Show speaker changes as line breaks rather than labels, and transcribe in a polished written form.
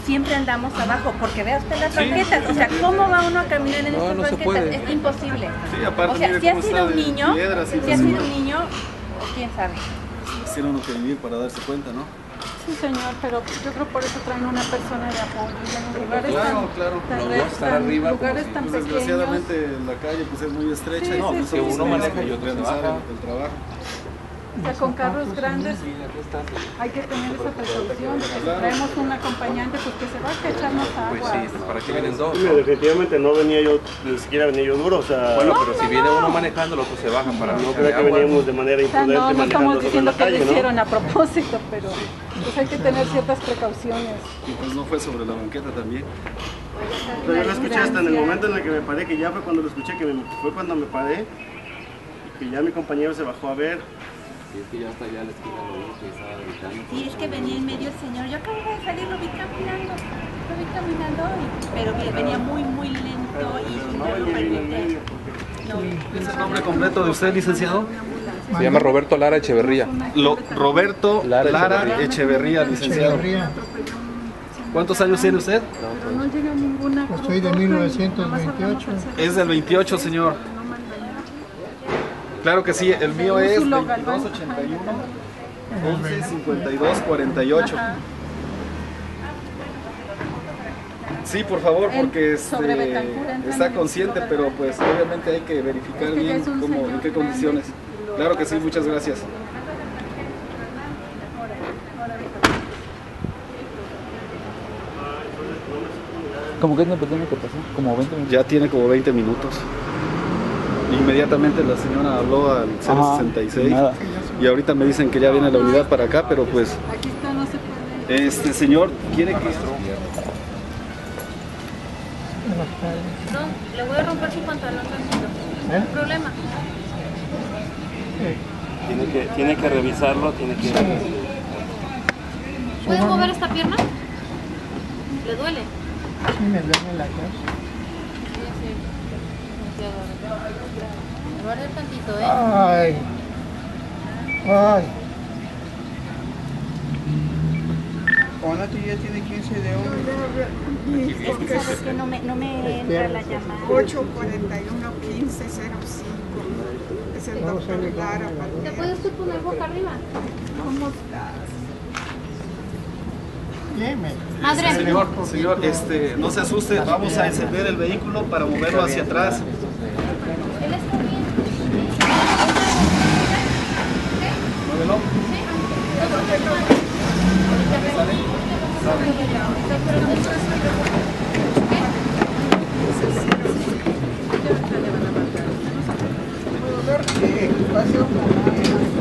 siempre andamos abajo, porque vea usted las banquetas, o sea, ¿cómo va uno a caminar en estas banquetas? Es imposible.
Sí, aparte,
o sea, si ha sido un niño, quién sabe.
Tiene uno que vivir para darse cuenta, ¿no?
Sí, señor, pero yo creo por eso traen una persona de apoyo. En lugares
tan
lugares tan pequeños.
Desgraciadamente la calle pues es muy estrecha y
no, que uno maneja y otro se baja.
El trabajo.
O sea, con carros grandes hay que tener esa precaución de que si traemos un acompañante, pues que se va a echarnos agua.
Pues sí, ¿para qué vienen dos?
Definitivamente no venía yo, ni siquiera venía yo duro, o sea...
Bueno, pero si viene uno manejando, el otro se baja para...
No creo que veníamos de manera imprudente
no estamos diciendo que lo
¿no?
hicieron a propósito, pero pues hay que tener ciertas precauciones.
Y pues no fue sobre la banqueta también.
Pero yo lo escuché hasta en el momento en el que me paré, que ya fue cuando lo escuché, fue cuando me paré, y que ya mi compañero se bajó a ver.
Y es que ya hasta allá a la esquina lo vi que estaba gritando.
Sí, es que venía en medio el señor. Yo acabo de salir, lo vi caminando, pero venía muy, muy lento y sin acompañante.
¿Es el nombre completo de usted, licenciado?
Se llama Roberto Lara Echeverría.
Roberto Lara Echeverría, licenciado. ¿Cuántos años tiene usted?
No llega ninguna.
Soy de 1928.
Es del 28, señor. Claro que sí, el mío es 2281 11 52 48. Sí, por favor, porque está consciente, pero pues obviamente hay que verificar bien en qué condiciones. Claro que sí, muchas gracias.
¿Cómo que es una persona que pasó? ¿Como 20 minutos?
Ya tiene como 20 minutos. Inmediatamente la señora habló al 066 y ahorita me dicen que ya viene la unidad para acá, pero pues...
Aquí está, no se puede.
Este señor quiere que...
No, le voy a romper su pantalón, tranquilo. No hay problema.
Tiene que revisarlo,
¿Puede mover esta pierna? ¿Le duele?
Sí, me duele la cosa.
Guarda tantito,
Ay. Ay. Juanito ya tiene 15 de oro.
Es que sabes que no me entra la llamada.
841-1505. Es el doctor Lara.
¿Te puedes tú poner boca arriba?
¿Cómo estás?
Dime.
Madre.
Señor, no se asuste, vamos a encender el vehículo para moverlo hacia atrás.
Él está bien.
Muévelo.
¿Qué pasó?